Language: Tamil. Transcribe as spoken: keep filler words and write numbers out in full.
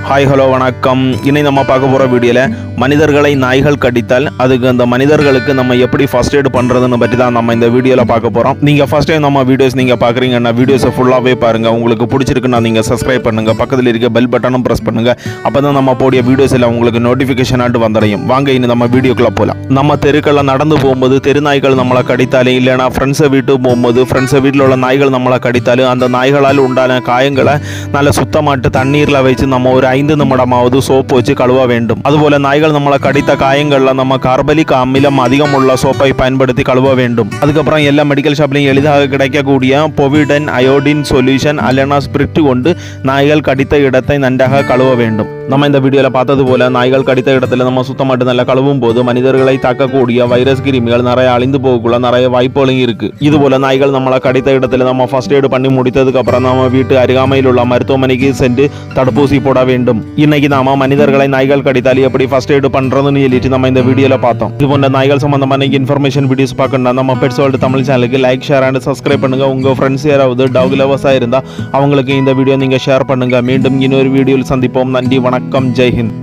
ஹாய் ஹலோ வணக்கம். இன்னைக்கு நம்ம பார்க்க போகிற வீடியோவில் மனிதர்களை நாய்கள் கடித்தால் அதுக்கு அந்த மனிதர்களுக்கு நம்ம எப்படி ஃபர்ஸ்ட் எய்ட் பண்ணுறதுன்னு பற்றி தான் நம்ம இந்த வீடியோவில் பார்க்க போகிறோம். நீங்கள் ஃபர்ஸ்ட் டைம் நம்ம வீடியோஸ் நீங்கள் பார்க்குறீங்கன்னா வீடியோஸை ஃபுல்லாகவே பாருங்கள். உங்களுக்கு பிடிச்சிருக்குன்னா நீங்கள் சப்ஸ்கிரைப் பண்ணுங்கள், பக்கத்தில் இருக்க பெல் பட்டனும் ப்ரெஸ் பண்ணுங்கள். அப்போ தான் நம்ம போடிய வீடியோஸ் எல்லாம் உங்களுக்கு நோட்டிஃபிகேஷன் ஆட்டு வந்துடையும். வாங்க இனி நம்ம வீடியோக்குள்ளே போகலாம். நம்ம தெருக்களில் நடந்து போகும்போது தெரு நாய்கள் நம்மளை கடித்தாலே, இல்லைனா ஃப்ரெண்ட்ஸை வீட்டுக்கு போகும்போது ஃப்ரெண்ட்ஸை வீட்டில் உள்ள நாய்கள் நம்மளை கடித்தாலும் அந்த நாய்களால் உண்டான காயங்களை நல்ல சுத்தமாட்டு தண்ணீரில் வச்சு நம்ம ஒரு ஐந்து நிமிடமாவது சோப்பு வச்சு கழுவ வேண்டும். அதுபோல நாய்கள் நம்மளை கடித்த காயங்கள்ல நம்ம கார்பலிக் அமிலம் அதிகம் உள்ள சோப்பை பயன்படுத்தி கழுவ வேண்டும். அதுக்கப்புறம் எல்லா மெடிக்கல் ஷாப்லையும் எளிதாக கிடைக்கக்கூடிய பொவிடன் அயோடின் சொல்யூஷன் அல்லனா ஸ்பிரிட் கொண்டு நாய்கள் கடித்த இடத்தை நன்றாக கழுவ வேண்டும். நம்ம இந்த வீடியோவில் பார்த்தது போல நாய்கள் கடித்த இடத்துல நம்ம சுத்தமாட்டு நல்லா கழுவும் போது மனிதர்களை தாக்கக்கூடிய வைரஸ் கிருமிகள் நிறைய அழிந்து போகக்குள்ள நிறைய வாய்ப்புகளும் இருக்கு. இது போல நாய்கள் நம்மளை கடித்த இடத்துல நம்ம ஃபர்ஸ்ட் எய்ட் பண்ணி முடித்ததுக்கு அப்புறம் நம்ம வீட்டு அருகாமையில் உள்ள மருத்துவமனைக்கு சென்று தடுப்பூசி போட வேண்டும். இன்னைக்கு நாம மனிதர்களை நாய்கள் கடித்தால் எப்படி ஃபர்ஸ்ட் எய்ட் பண்றதுன்னு சொல்லிட்டு நம்ம இந்த வீடியோல பார்த்தோம். இது போன்ற நாய்கள் சம்பந்தமான இன்ஃபர்மேஷன் வீடியோஸ் பார்க்கணும்னா நம்ம பெட்ஸ் வேர்ல்ட் தமிழ் சேனலுக்கு லைக், ஷேர் அண்ட் சப்ஸ்கிரைப் பண்ணுங்க. உங்க ஃப்ரெண்ட்ஸ் யாராவது டாக் லவர்ஸா இருந்தா அவங்களுக்கு இந்த வீடியோ நீங்க ஷேர் பண்ணுங்க. மீண்டும் இன்னொரு வீடியோவில் சந்திப்போம். நன்றி, வணக்கம், ஜெய் ஹிந்த்.